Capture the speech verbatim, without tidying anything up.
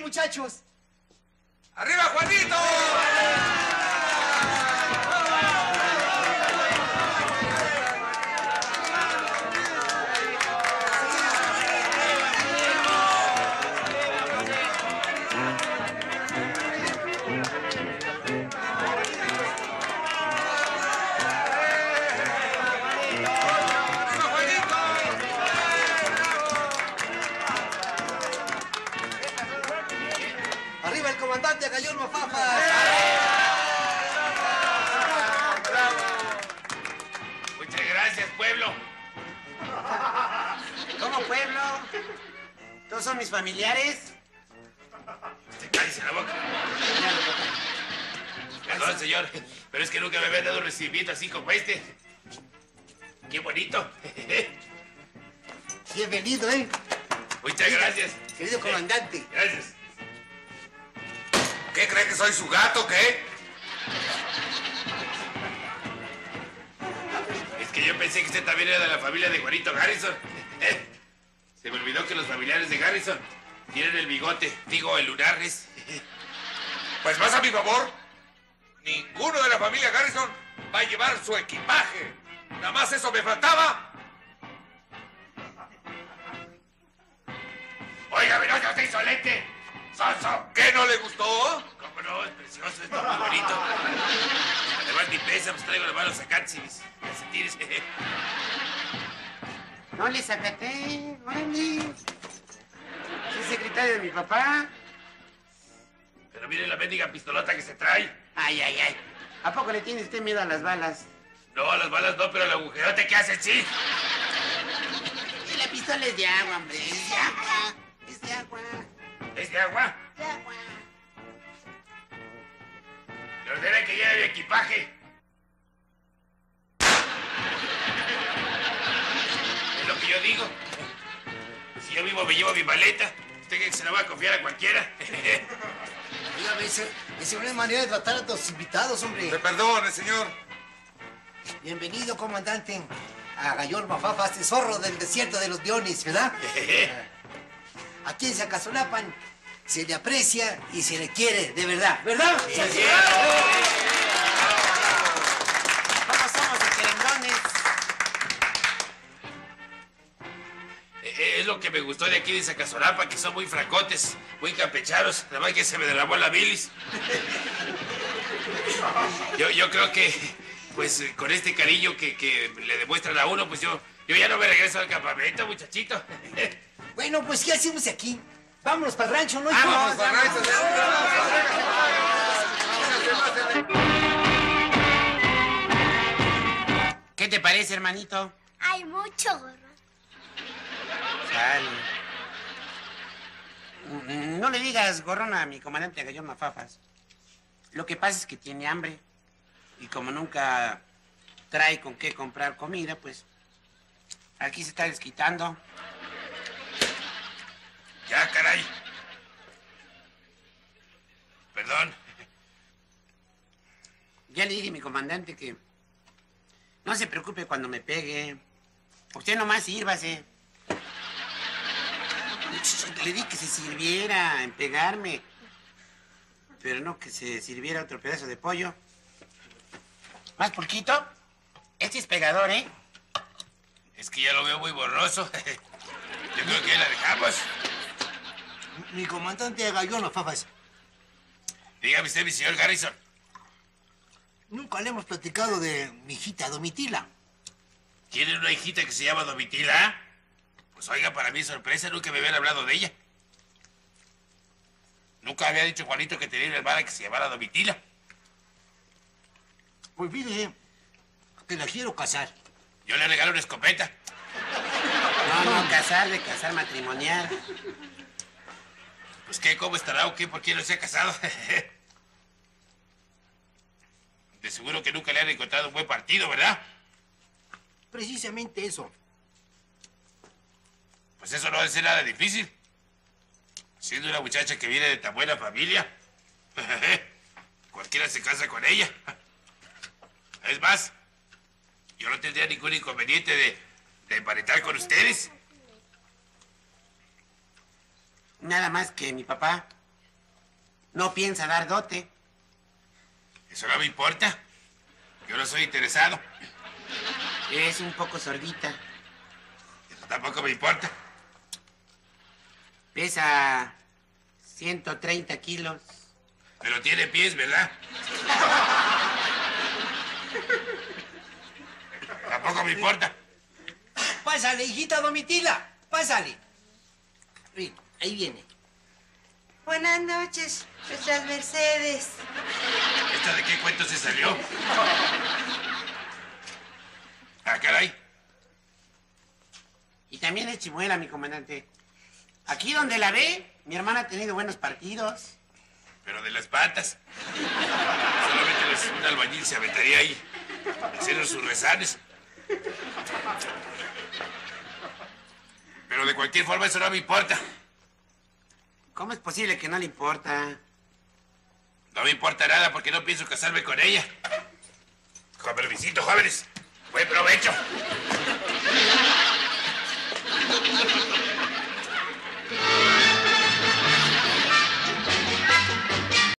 muchachos. ¡Arriba, Juanito! Arriba el comandante Gallón Mafafas. ¡Bravo! Muchas gracias, pueblo. ¿Cómo, pueblo? ¿Todos son mis familiares? Usted cállese la boca. Perdón, señor, pero es que nunca me habían dado un recibimiento así como este. ¡Qué bonito! Bienvenido, ¿eh? Muchas gracias. Querido comandante. Gracias. ¿Qué cree que soy su gato, qué? Es que yo pensé que usted también era de la familia de Juanito Garrison. Se me olvidó que los familiares de Garrison tienen el bigote, digo, el lunares. Pues más a mi favor, ninguno de la familia Garrison va a llevar su equipaje. Nada más eso me faltaba. Oiga, no, yo soy insolente. Soso, ¿qué no le gustó? ¿Cómo no? Es precioso, está muy bonito. Además, ni pesa, pues traigo las manos sacadas y mis calcetines. No le sacaté, órale. Soy secretario de mi papá. Pero mire la mendiga pistolota que se trae. Ay, ay, ay. ¿A poco le tiene usted miedo a las balas? No, a las balas no, pero al agujerote que hace, sí. Y la pistola es de agua, hombre. Es de agua. Es de agua. ¿Es de agua? De agua. Le ordené que lleve mi equipaje. Es lo que yo digo. Si yo mismo me llevo mi maleta, ¿usted cree que se la va a confiar a cualquiera? Oiga, ese, ese no es manera de tratar a tus invitados, hombre. Me perdone, señor. Bienvenido, comandante, a Gallón Mafafas, este zorro del desierto de los Dionis, ¿verdad? Aquí en Zacazolapan se le aprecia y se le quiere de verdad, ¿verdad? Sí, sí. ¿Cómo somos de querendones? Eh, Es lo que me gustó de aquí de Zacazolapa, que son muy francotes, muy campechanos. Nada más que se me derramó la bilis. Yo, yo creo que, pues, con este cariño que, que le demuestran a uno, pues yo, yo ya no me regreso al campamento, muchachito. Bueno, pues, ¿qué hacemos aquí? Vámonos para el rancho, ¿no? Vamos, vamos. ¿Qué te parece, hermanito? Hay mucho gorro. Sale. Mm, No le digas gorrona a mi comandante Gallón Mafafas. Lo que pasa es que tiene hambre. Y como nunca trae con qué comprar comida, pues aquí se está desquitando. Ya, caray. Perdón. Ya le dije a mi comandante que no se preocupe cuando me pegue. Usted nomás sírvase. Le di que se sirviera en pegarme, pero no que se sirviera otro pedazo de pollo. ¿Más pulquito? Este es pegador, ¿eh? Es que ya lo veo muy borroso. Yo creo que ya la dejamos. Mi comandante Gallón Mafafas, Dígame usted, mi señor Garrison. nunca le hemos platicado de mi hijita Domitila. ¿Tienen una hijita que se llama Domitila? Pues oiga, para mi sorpresa, nunca me habían hablado de ella. Nunca había dicho Juanito que tenía una hermana que se llamara Domitila. Pues fíjese que la quiero casar. Yo le regalo una escopeta. No, no, casar de casar matrimonial. Pues qué, ¿cómo estará o qué? ¿Por qué no se ha casado? De seguro que nunca le han encontrado un buen partido, ¿verdad? Precisamente eso. Pues eso no debe ser nada difícil. Siendo una muchacha que viene de tan buena familia, cualquiera se casa con ella. Es más, yo no tendría ningún inconveniente de, de emparentar con ustedes. Nada más que mi papá no piensa dar dote. Eso no me importa. Yo no soy interesado. Es un poco sordita. Eso tampoco me importa. Pesa ciento treinta kilos. Pero tiene pies, ¿verdad? Tampoco me importa. Pásale, hijita Domitila. Pásale. Ven, ahí viene. Buenas noches, nuestras Mercedes. ¿Esta de qué cuento se salió? Ah, caray. Y también es chimuela, mi comandante. Aquí donde la ve, mi hermana ha tenido buenos partidos. Pero de las patas. Solamente los- un albañil se aventaría ahí. Haciendo sus rezanes. Pero de cualquier forma eso no me importa. ¿Cómo es posible que no le importa? No me importa nada porque no pienso casarme con ella. Con permisito, jóvenes. Buen provecho.